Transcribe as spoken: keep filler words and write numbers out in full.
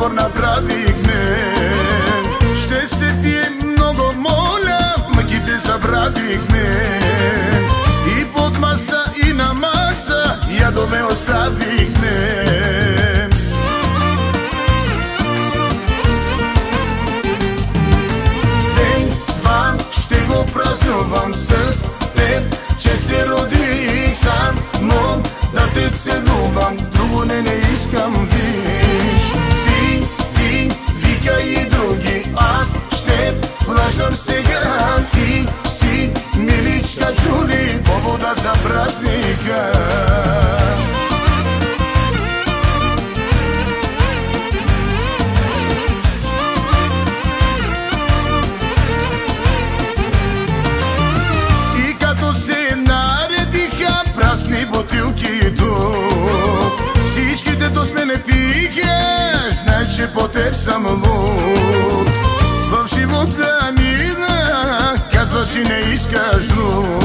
договор направихме. Ще се пием много, моля, мъките забравихме. И под маса, и на маса ядове оставихме. Ден, два, ще го празнувам с теб, че се родих сам, но да те целувам, друго не, не искам, виж. Ти, ти, вика и други, аз ще плащам сега. Ти си миличка, чули повода за празника. И като се наредиха празни бутилки тук, всичките до сме пиха, знай, че по теб съм луд. В живота ми казваш, че не искаш друг.